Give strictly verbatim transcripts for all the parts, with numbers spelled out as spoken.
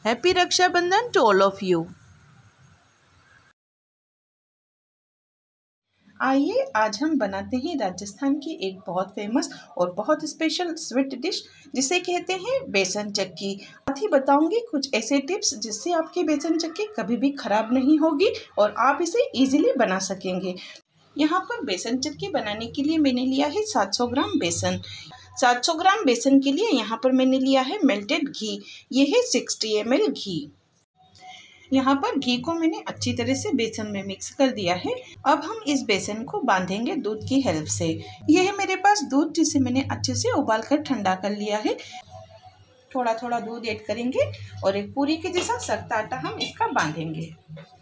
Happy Rakshabandhan to all of you. आइए आज हम बनाते हैं राजस्थान की एक बहुत फेमस और बहुत स्पेशल स्वीट डिश जिसे कहते हैं बेसन चक्की। साथ ही बताऊंगी कुछ ऐसे टिप्स जिससे आपकी बेसन चक्की कभी भी खराब नहीं होगी और आप इसे इजीली बना सकेंगे। यहाँ पर बेसन चक्की बनाने के लिए मैंने लिया है सात सौ ग्राम बेसन। सात सौ ग्राम बेसन के लिए यहाँ पर मैंने लिया है मेल्टेड घी। ये है साठ एम एल घी। यहाँ पर घी को मैंने अच्छी तरह से बेसन में मिक्स कर दिया है। अब हम इस बेसन को बांधेंगे दूध की हेल्प से। यह है मेरे पास दूध जिसे मैंने अच्छे से उबाल कर ठंडा कर लिया है। थोड़ा थोड़ा दूध ऐड करेंगे और एक पूरी के जैसा सख्त आटा हम इसका बांधेंगे।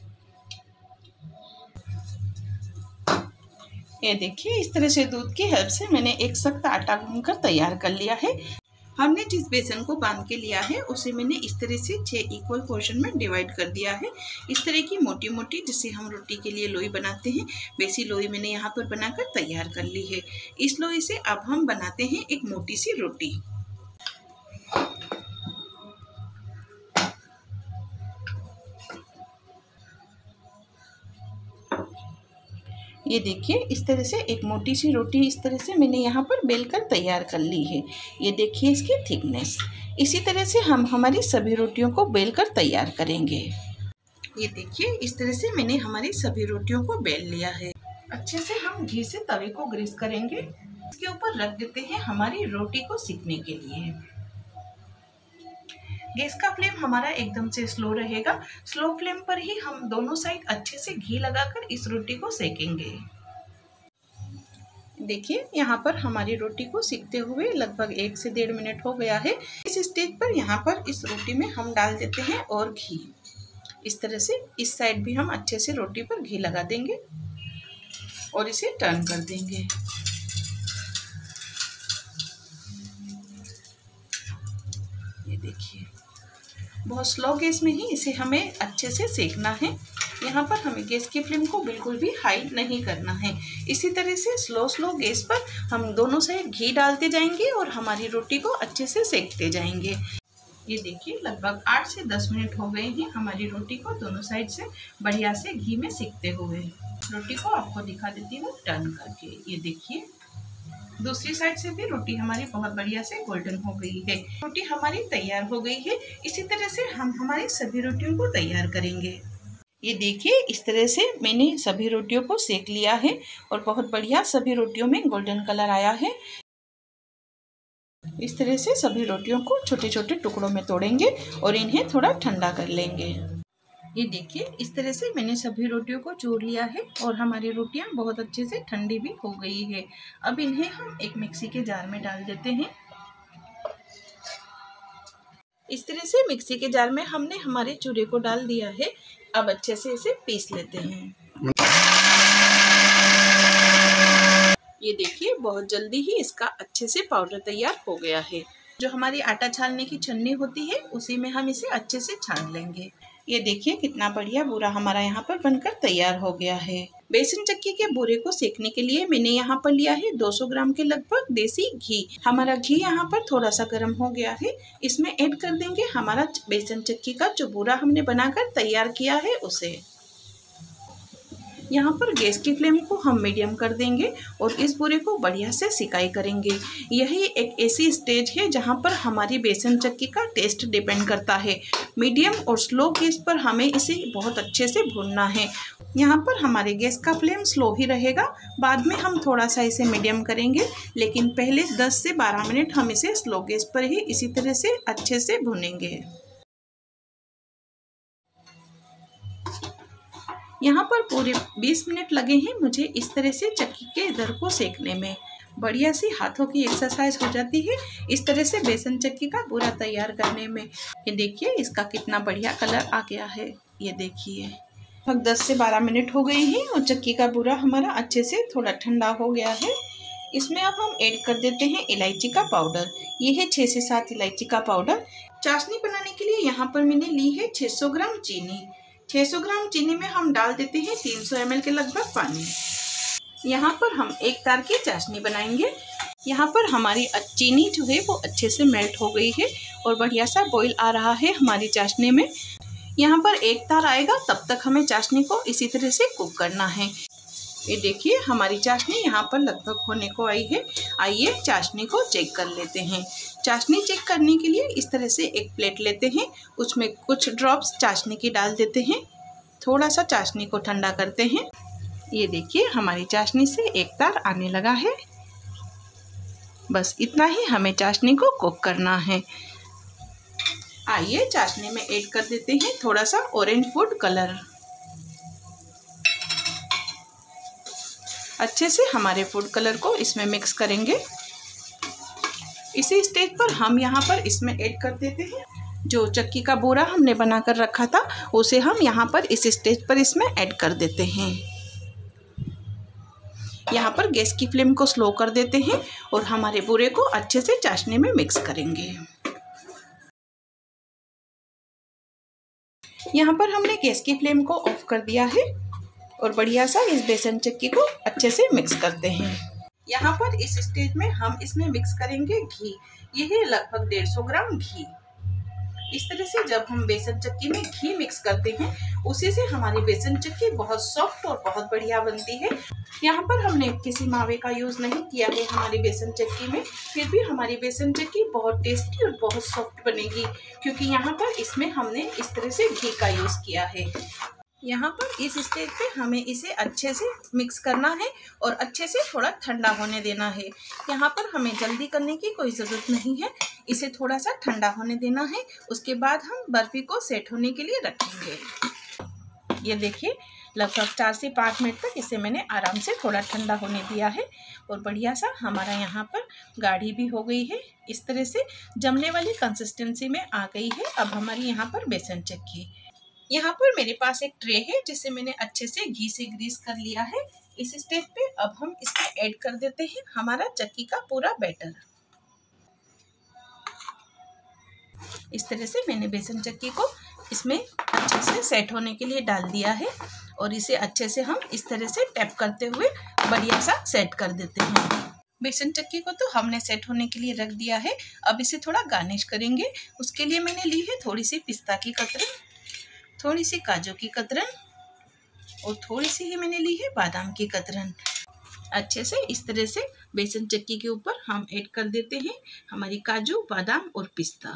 ये देखिए, इस तरह से दूध की हेल्प से मैंने एक सख्त आटा गूंथकर तैयार कर लिया है। हमने जिस बेसन को बांध के लिया है उसे मैंने इस तरह से छह इक्वल पोर्शन में डिवाइड कर दिया है। इस तरह की मोटी मोटी, जिसे हम रोटी के लिए लोई बनाते हैं, वैसी लोई मैंने यहाँ पर बनाकर तैयार कर ली है। इस लोई से अब हम बनाते हैं एक मोटी सी रोटी। ये देखिए, इस तरह से एक मोटी सी रोटी इस तरह से मैंने यहाँ पर बेलकर तैयार कर ली है। ये देखिए इसकी थिकनेस। इसी तरह से हम हमारी सभी रोटियों को बेलकर तैयार करेंगे। ये देखिए, इस तरह से मैंने हमारी सभी रोटियों को बेल लिया है। अच्छे से हम घी से तवे को ग्रीस करेंगे। इसके ऊपर रख देते हैं हमारी रोटी को सेकने के लिए। गैस का फ्लेम हमारा एकदम से स्लो रहेगा। स्लो फ्लेम पर ही हम दोनों साइड अच्छे से घी लगाकर इस रोटी को सेकेंगे। देखिए, यहाँ पर हमारी रोटी को सेकते हुए लगभग एक से डेढ़ मिनट हो गया है। इस स्टेज पर यहाँ पर इस रोटी में हम डाल देते हैं और घी। इस तरह से इस साइड भी हम अच्छे से रोटी पर घी लगा देंगे और इसे टर्न कर देंगे। ये देखिए, बहुत स्लो गैस में ही इसे हमें अच्छे से सेकना है। यहाँ पर हमें गैस की फ्लेम को बिल्कुल भी हाई नहीं करना है। इसी तरह से स्लो स्लो गैस पर हम दोनों साइड घी डालते जाएंगे और हमारी रोटी को अच्छे से सेकते जाएंगे। ये देखिए, लगभग आठ से दस मिनट हो गए हैं हमारी रोटी को दोनों साइड से बढ़िया से घी में सेकते हुए। रोटी को आपको दिखा देती हूँ टर्न करके। ये देखिए, दूसरी साइड से भी रोटी हमारी बहुत बढ़िया से गोल्डन हो गई है। रोटी हमारी तैयार हो गई है। इसी तरह से हम हमारी सभी रोटियों को तैयार करेंगे। ये देखिए, इस तरह से मैंने सभी रोटियों को सेक लिया है और बहुत बढ़िया सभी रोटियों में गोल्डन कलर आया है। इस तरह से सभी रोटियों को छोटे छोटे टुकड़ों में तोड़ेंगे और इन्हें थोड़ा ठंडा कर लेंगे। ये देखिए, इस तरह से मैंने सभी रोटियों को चूर लिया है और हमारी रोटियां बहुत अच्छे से ठंडी भी हो गई है। अब इन्हें हम एक मिक्सी के जार में डाल देते हैं। इस तरह से मिक्सी के जार में हमने हमारे चूरे को डाल दिया है। अब अच्छे से इसे पीस लेते हैं। ये देखिए, बहुत जल्दी ही इसका अच्छे से पाउडर तैयार हो गया है। जो हमारी आटा छानने की छन्नी होती है उसी में हम इसे अच्छे से छान लेंगे। ये देखिए, कितना बढ़िया बूरा हमारा यहाँ पर बनकर तैयार हो गया है। बेसन चक्की के बूरे को सेकने के लिए मैंने यहाँ पर लिया है दो सौ ग्राम के लगभग देसी घी। हमारा घी यहाँ पर थोड़ा सा गर्म हो गया है। इसमें ऐड कर देंगे हमारा बेसन चक्की का जो बूरा हमने बनाकर तैयार किया है उसे। यहाँ पर गैस की फ्लेम को हम मीडियम कर देंगे और इस बूरे को बढ़िया से सिकाई करेंगे। यही एक ऐसी स्टेज है जहाँ पर हमारी बेसन चक्की का टेस्ट डिपेंड करता है। मीडियम और स्लो गैस पर हमें इसे बहुत अच्छे से भूनना है। यहाँ पर हमारे गैस का फ्लेम स्लो ही रहेगा। बाद में हम थोड़ा सा इसे मीडियम करेंगे, लेकिन पहले दस से बारह मिनट हम इसे स्लो गैस पर ही इसी तरह से अच्छे से भूनेंगे। यहाँ पर पूरे बीस मिनट लगे हैं मुझे इस तरह से चक्की के इधर को सेकने में। बढ़िया सी हाथों की एक्सरसाइज हो जाती है इस तरह से बेसन चक्की का बूरा तैयार करने में। ये देखिए, इसका कितना बढ़िया कलर आ गया है। ये देखिए, लगभग दस से बारह मिनट हो गए हैं और चक्की का बूरा हमारा अच्छे से थोड़ा ठंडा हो गया है। इसमें अब हम ऐड कर देते हैं इलायची का पाउडर। ये है छः से सात इलायची का पाउडर। चाशनी बनाने के लिए यहाँ पर मैंने ली है छः सौ ग्राम चीनी। छः सौ ग्राम चीनी में हम डाल देते हैं तीन सौ एम एल के लगभग पानी। यहाँ पर हम एक तार की चाशनी बनाएंगे। यहाँ पर हमारी चीनी जो है वो अच्छे से मेल्ट हो गई है और बढ़िया सा बॉईल आ रहा है हमारी चाशनी में। यहाँ पर एक तार आएगा तब तक हमें चाशनी को इसी तरह से कुक करना है। ये देखिए हमारी चाशनी यहाँ पर लगभग होने को आई है। आइए चाशनी को चेक कर लेते हैं। चाशनी चेक करने के लिए इस तरह से एक प्लेट लेते हैं, उसमें कुछ ड्रॉप्स चाशनी की डाल देते हैं, थोड़ा सा चाशनी को ठंडा करते हैं। ये देखिए हमारी चाशनी से एक तार आने लगा है। बस इतना ही हमें चाशनी को कुक करना है। आइए चाशनी में ऐड कर देते हैं थोड़ा सा ऑरेंज फूड कलर। अच्छे से हमारे फूड कलर को इसमें मिक्स करेंगे। इसी स्टेज पर हम यहाँ पर इसमें ऐड कर देते हैं जो चक्की का बोरा हमने बनाकर रखा था, उसे हम यहाँ पर इस स्टेज पर इसमें ऐड कर देते हैं। यहाँ पर गैस की फ्लेम को स्लो कर देते हैं और हमारे बोरे को अच्छे से चाशनी में मिक्स करेंगे। यहाँ पर हमने गैस की फ्लेम को ऑफ कर दिया है और बढ़िया सा इस बेसन चक्की को अच्छे से मिक्स करते हैं। यहाँ पर इस स्टेज में हम इसमें मिक्स करेंगे घी। ये है लगभग डेढ़ सौ ग्राम घी। इस तरह से जब हम बेसन चक्की में घी मिक्स करते हैं उसी से हमारी बेसन चक्की बहुत सॉफ्ट और बहुत बढ़िया बनती है। यहाँ पर हमने किसी मावे का यूज़ नहीं किया है हमारी बेसन चक्की में, फिर भी हमारी बेसन चक्की बहुत टेस्टी और बहुत सॉफ्ट बनेगी क्योंकि यहाँ पर इसमें हमने इस तरह से घी का यूज़ किया है। यहाँ पर इस स्टेज पे हमें इसे अच्छे से मिक्स करना है और अच्छे से थोड़ा ठंडा होने देना है। यहाँ पर हमें जल्दी करने की कोई ज़रूरत नहीं है, इसे थोड़ा सा ठंडा होने देना है। उसके बाद हम बर्फ़ी को सेट होने के लिए रखेंगे। ये देखिए लगभग चार से पाँच मिनट तक इसे मैंने आराम से थोड़ा ठंडा होने दिया है और बढ़िया सा हमारा यहाँ पर गाढ़ी भी हो गई है। इस तरह से जमने वाली कंसिस्टेंसी में आ गई है अब हमारी यहाँ पर बेसन चक्की। यहाँ पर मेरे पास एक ट्रे है जिसे मैंने अच्छे से घी से ग्रीस कर लिया है। इस स्टेज पे अब हम इसमें ऐड कर देते हैं हमारा चक्की का पूरा बैटर। इस तरह से मैंने बेसन चक्की को इसमें अच्छे से सेट होने के लिए डाल दिया है और इसे अच्छे से हम इस तरह से टैप करते हुए बढ़िया सा सेट कर देते हैं। बेसन चक्की को तो हमने सेट होने के लिए रख दिया है। अब इसे थोड़ा गार्निश करेंगे। उसके लिए मैंने ली है थोड़ी सी पिस्ता की कतरन, थोड़ी सी काजू की कतरन और थोड़ी सी ही मैंने ली है बादाम की कतरन। अच्छे से इस तरह से बेसन चक्की के ऊपर हम ऐड कर देते हैं हमारी काजू, बादाम और पिस्ता।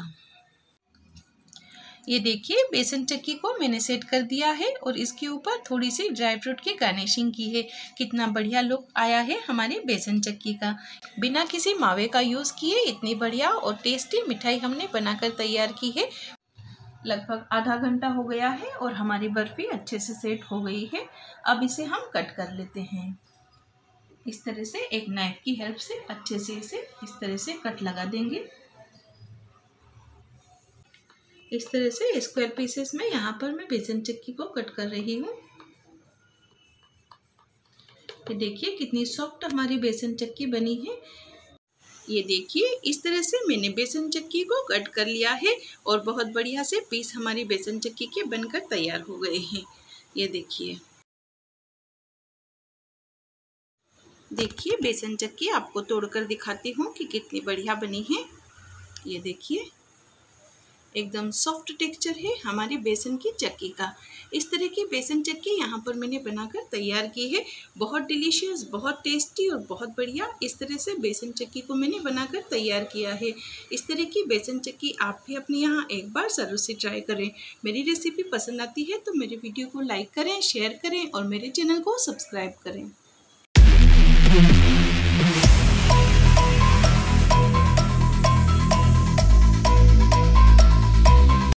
ये देखिए बेसन चक्की को मैंने सेट कर दिया है और इसके ऊपर थोड़ी सी ड्राई फ्रूट की गार्निशिंग की है। कितना बढ़िया लुक आया है हमारी बेसन चक्की का। बिना किसी मावे का यूज़ किए इतनी बढ़िया और टेस्टी मिठाई हमने बनाकर तैयार की है। लगभग आधा घंटा हो गया है और हमारी बर्फ़ी अच्छे से सेट हो गई है। अब इसे हम कट कर लेते हैं। इस तरह से एक नाइफ की हेल्प से अच्छे से इसे इस तरह से कट लगा देंगे। इस तरह से स्क्वायर पीसेस में यहाँ पर मैं बेसन चक्की को कट कर रही हूँ। ये देखिए कितनी सॉफ्ट हमारी बेसन चक्की बनी है। ये देखिए इस तरह से मैंने बेसन चक्की को कट कर लिया है और बहुत बढ़िया से पीस हमारी बेसन चक्की के बनकर तैयार हो गए हैं। ये देखिए देखिए बेसन चक्की आपको तोड़कर दिखाती हूँ कि कितनी बढ़िया बनी है। ये देखिए एकदम सॉफ्ट टेक्सचर है हमारी बेसन की चक्की का। इस तरह की बेसन चक्की यहाँ पर मैंने बनाकर तैयार की है। बहुत डिलीशियस, बहुत टेस्टी और बहुत बढ़िया इस तरह से बेसन चक्की को मैंने बनाकर तैयार किया है। इस तरह की बेसन चक्की आप भी अपने यहाँ एक बार ज़रूर से ट्राई करें। मेरी रेसिपी पसंद आती है तो मेरे वीडियो को लाइक करें, शेयर करें और मेरे चैनल को सब्सक्राइब करें।